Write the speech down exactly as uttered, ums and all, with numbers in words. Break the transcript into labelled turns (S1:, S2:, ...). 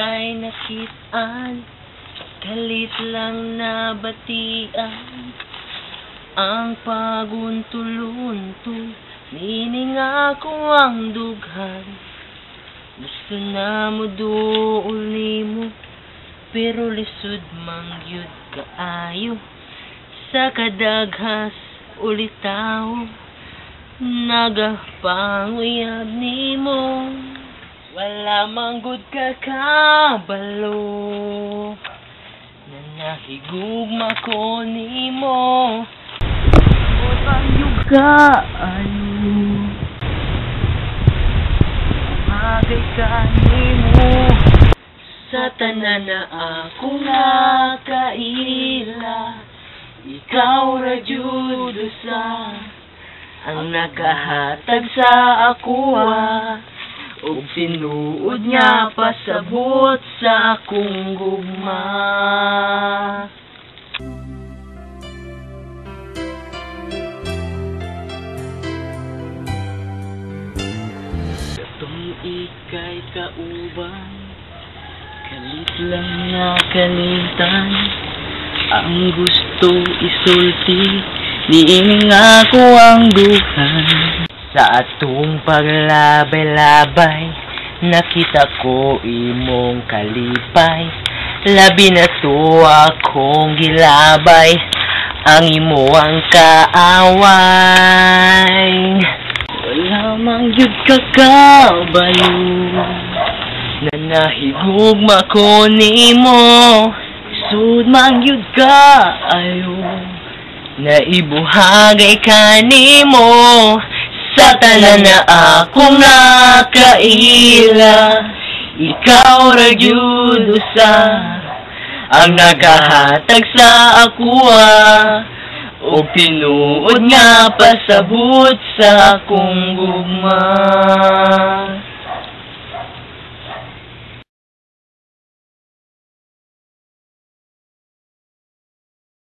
S1: kay nakitaan, kalit lang na batian. Ang paguntulunto, nining ako ang dughan. Gusto na mo doon nimo, pero lisod mangyud kaayo. Sa kadaghas ulitaw, nagapanguyab nimo. Wala manggod ka kabalo, na nahigugma ko nimo. Butang kaayo, magay ka nimo. Sa tanan na ako nakaila, ikaw ra jud usa ang nakahatag sa akuha, ug tinuod niya pasabot sa akong gugma. Katong ikay kauban, kalit lang na kalitan. Ang gusto isulti, diining ako ang duhan. Sa atong paglabay-labay, nakita ko imong kalipay. Labi na to akong gilabay, ang imo ang kaaway. Wala mang yun kakabalo, na nahigugma ko nimo. Sud man yun ka ayo, na ibuhagay ka nimo. Sa tanan na akong nakaila, ikaw ra jud usa ang nakahatag sa akuha, ug tinuod nga pasabot sa akong gugma.